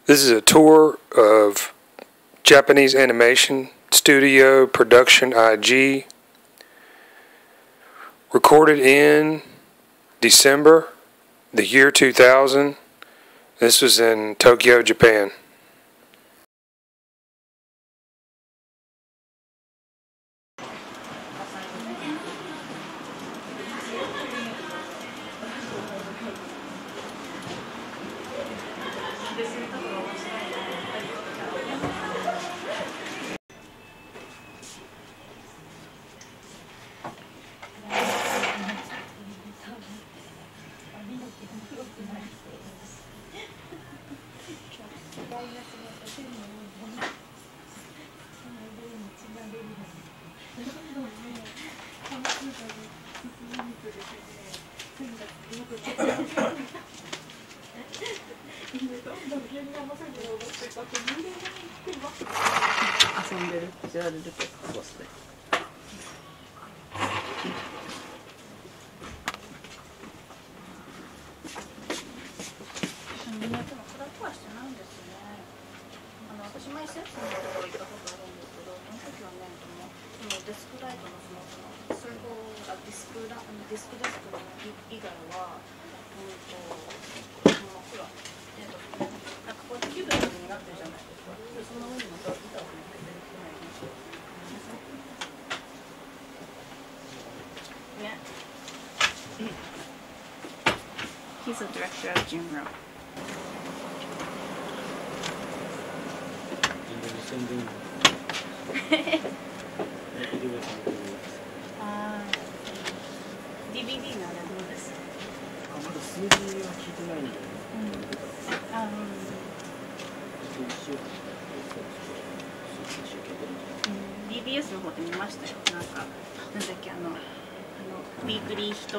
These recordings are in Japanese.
This is a tour of Japanese animation studio Production I.G. Recorded in December, the year 2000. This was in Tokyo, Japan. 遊んでるこちらで出てボスで。 私前セットのところ行ったことあるんですけど、その時はね、そのデスクライトのそのディスクデスクの以外は、ほら、なんかこうキューブになってるじゃないですか。でその上にまた板を乗っけてるくらいね。 He's the director of Junro. DVD ならどうですか？ まだ数字は聞いてないんで。 BBS の方で見ましたよ。なんだっけウィークリー人。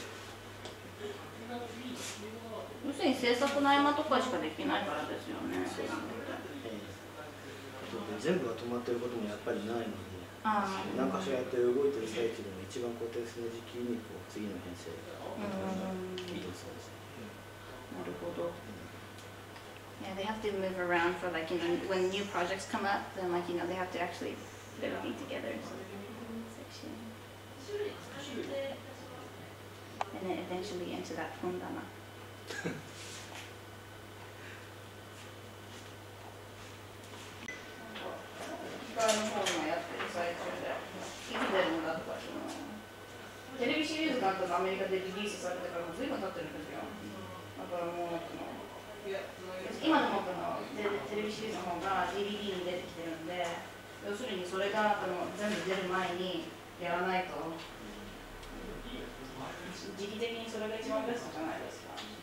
要するに制作の合間とかしかできないからですよね。 全部が止まってることもやっぱりないので、何かしらやって動いてる最中でも一番固定する時期にこう次の編成が移動するんですね。 なるほど。Yeah, they have to move around for like when new projects come up, then like they have to actually put everything together. Section. And then eventually into that fundama. の方もやってる最中で、いつ出るのだとか、テレビシリーズなんかがアメリカでリリースされてからも随分経ってるんですよ。だからもう今の方のテレビシリーズの方が DVD に出てきてるんで、要するにそれが全部出る前にやらないと、時期的にそれが一番ベストじゃないですか。